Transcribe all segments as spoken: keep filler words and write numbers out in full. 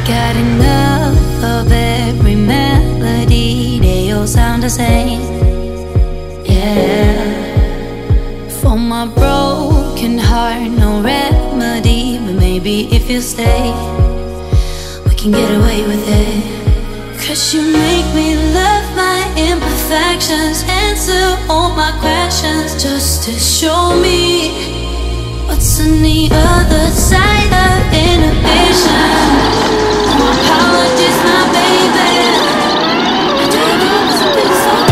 got enough of every melody, they all sound the same. Yeah, for my broken heart, no remedy, but maybe if you stay, we can get away with it. Cause you make me love my imperfections, answer all my questions, just to show me what's on the other side of inhibition. No apologies, my baby. I take you as a big soul.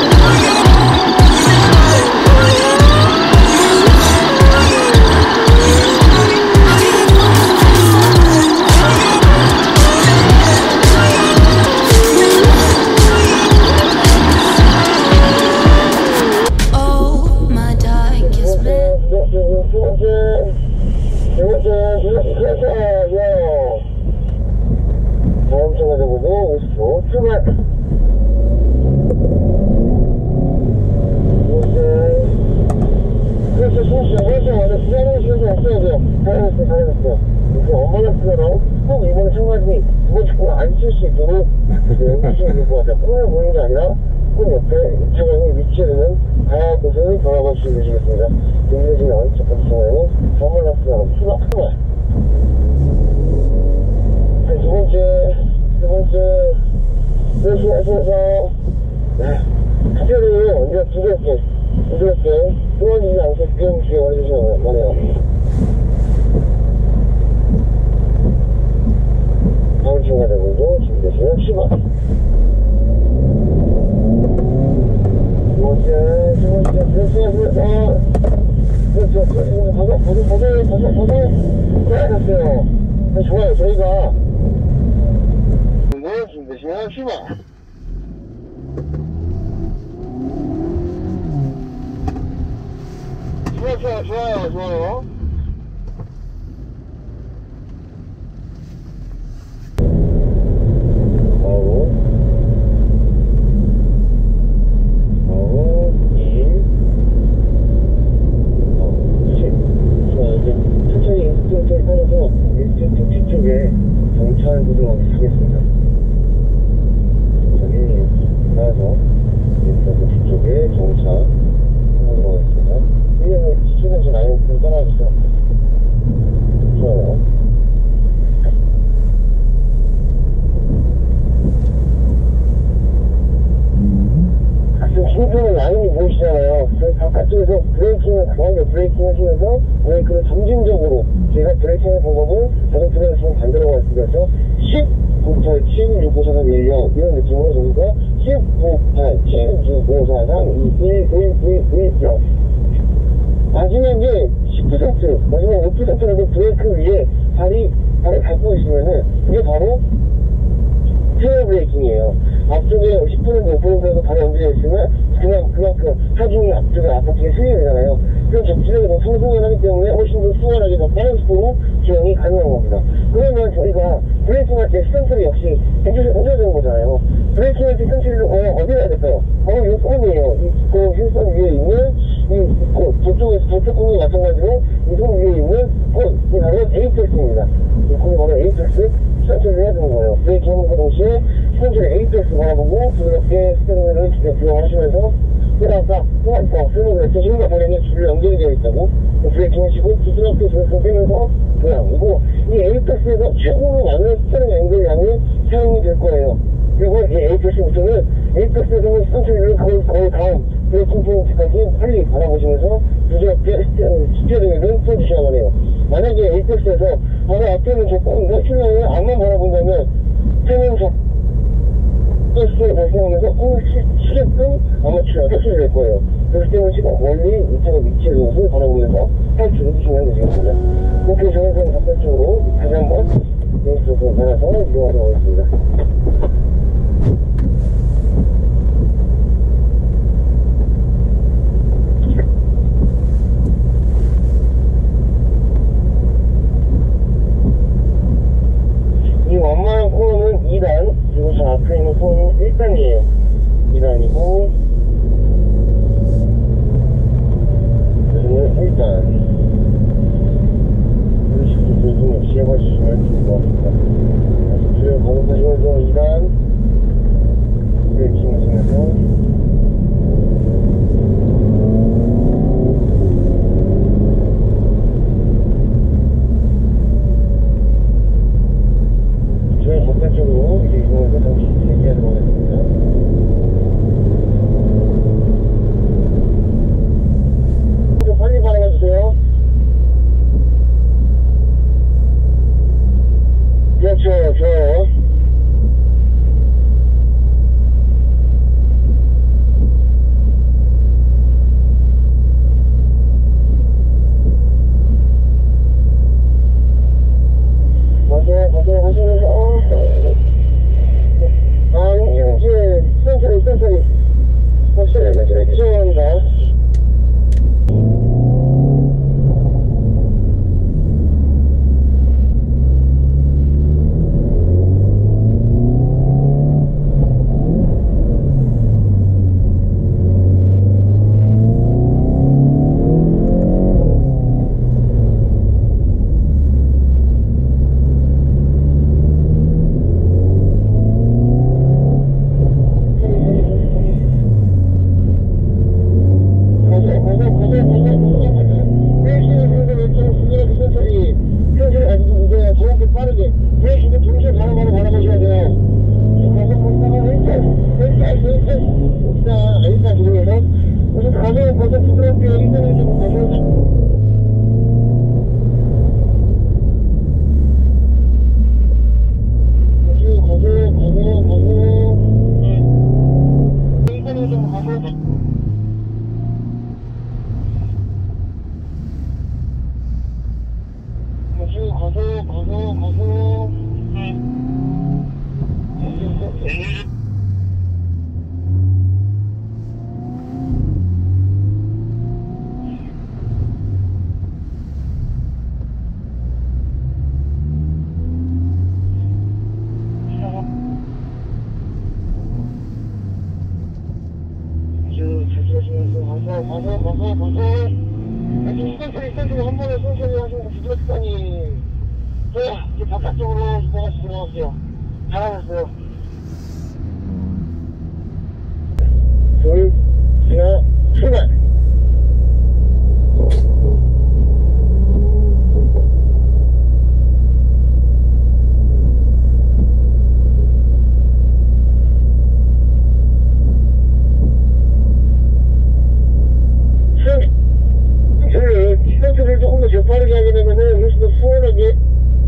다음 정거장으로 오십 초 출발. 그래서 숨쉬어 그래서 원래 기다리는 시간이 없어야 돼요. 잘해냈어요 잘해냈어요. 그래서 엄마나스가로 꼭 이번에 청바지 두 번 축구 안 칠 수 있도록 해주시는 것 같아요. 꿈을 보는 게 아니라 꿈 옆에 차량이 위치되는 다양한 곳을 돌아볼 수 있으시겠습니다. 준비되시면 첫 번째 차량은 엄마나스가로 출발. 네, 두 번째, 두 번째, 열심히하셔서, 네, 카페를 언제나 부드럽게, 부드럽게, 끊어지지 않게끔 기억을 해주시면 바래요. 다음 중간자분도 준비되시면 출발. 두 번째, 두 번째, 열심히하셔서, 그렇죠, 그렇죠, 버섯, 버섯, 버섯, 버섯, 버섯, 잘하셨어요. 네, 좋아요, 저희가, 준비되시면 출발. 좋아요, 좋아요, 좋아요, 좋아요. 아홉, 아홉, 일, 십. 좋아요, 이제 천천히 인스트럭터를 따라서 일쪽 뒤쪽에 정찰 구동하기 하겠습니다. 따라서 인스트럭터 뒤쪽에 정차 해보도록 하겠습니다. 일년에 시청자 라인을 따라주세요. 좋아요. 지금 진입하는 라인이 보이시잖아요. 저희 바깥쪽에서 브레이킹을 강하게 브레이킹 하시면서 브레이크를 점진적으로 저희가 브레이킹하는 방법은 자동차에서 지금 반대로 갈 수가 있죠. 십, 구, 팔, 칠, 육, 오, 사, 삼, 일, 영 이런 느낌으로 저희가 십, 구, 팔, 칠, 육, 오, 사, 삼, 이, 일, 일, 일, 일, 영 마지막에 십 퍼센트 마지막 오 퍼센트라도 브레이크 위에 발이 발을 밟고 있으면은 그게 바로 테일 브레이킹이에요. 앞쪽에 십 퍼센트, 오 퍼센트라도 발이 얹어져 있으면 그냥 그만큼 하중이 앞쪽에 앞쪽에 스윙이 되잖아요. 그럼 접지력이 더 상승을 하기 때문에 훨씬 더 수월하게 더 빠른 속도로 주행이 가능한 겁니다. 그러면 저희가 브레이킹 할 때 스턴트를 역시 해줘야 되는 거잖아요. 브레이킹 할 때 스턴트를 어, 어디에 해야 될까요? 바로 이 콘이에요. 이 그 휠선 위에 있는 이 콘, 저쪽에서 저쪽 콘이 마찬가지로 이 콘 위에 있는 콘, 이 바로 에이펙스입니다. 이 콘이 바로 에이펙스 스턴트를 해야 되는 거예요. 브레이킹 하면서 동시에 스턴트를 에이펙스 바라보고 부드럽게 스턴트를 조정하시면서 그러다가 어, 쓰는 그래서 힘과 발에는 줄을 연결이 되어 있다고 브레이킹 하시고 부드럽게 브레이킹 빼면서 그리고 이 에이펙스에서 최고로 많은 스테링 앵글 양이 사용이 될 거예요. 그리고 이 에이펙스부터는 에이펙스에서는 스턴트를 거의, 거의 다음 브레이킹 포인트까지 빨리 바라보시면서 부드럽게 스테링을 써주셔야만 해요. 만약에 에이펙스에서 바로 앞에 있는 저 꽁, 힐러를 앞만 바라본다면 세면서 스를 발생하면서 꽁을 치게끔 아마추어가 흡수될 거예요. 그렇기 때문에 지금 멀리 이 차가 위치해 놓은 바라보면서 탈출을 해주시면 되겠습니다. 그렇게 저희는 바깥쪽으로 다시 한번 인스트럭터를 받아서 이동하도록 하겠습니다. 이 완만한 코너는 이 단, 그리고 저 앞에 있는 코너는 일 단이에요. 이 단이고, 여기는 일 단. 이런 식으로 조금 역시 해봐주시면 좋을 것 같습니다. 좋아요, 좋아요. 맞아요, 맞아요. 하시면서, 어, 아, 이제, 천천히, 천천히. 확실히, 천천히 드셔야 합니다. 이제 바깥쪽으로 다시 들어갈게요. 잘하셨어요. 둘, 하나, 출발! 시간표를 조금 더 재빠르게 하게 되면은 훨씬 더 수월하게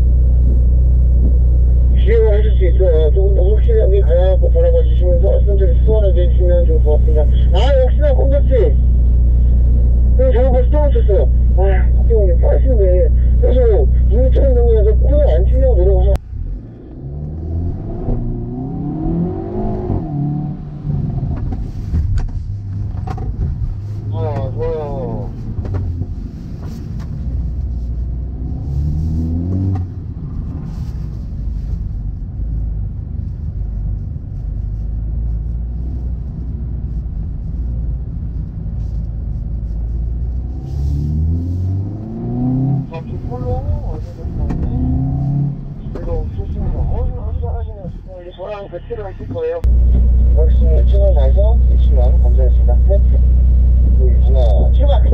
주행을 하실 수 있어요. 조금 더 확실하게 가야하고 바라봐 주시면서 시간표를 수월하게 해주시면 좋을 것 같습니다. 아, 역시나 꼼짝지! 네, 저는 벌써 떨어졌어요. 아, 박경원님 빠르시는데 계속 눈처럼 정리해서 코너 안 치려고 노력을 하셔. 아, 좋아요. 저랑 배틀을 하실 거예요. 열심히 최선을 다해서 열심히 하면 감사하겠습니다. 셋, 둘, 하나, 출발!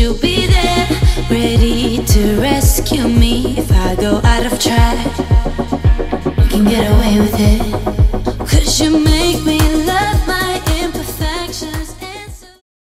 you'll be there, ready to rescue me if I go out of track. We can get away with it.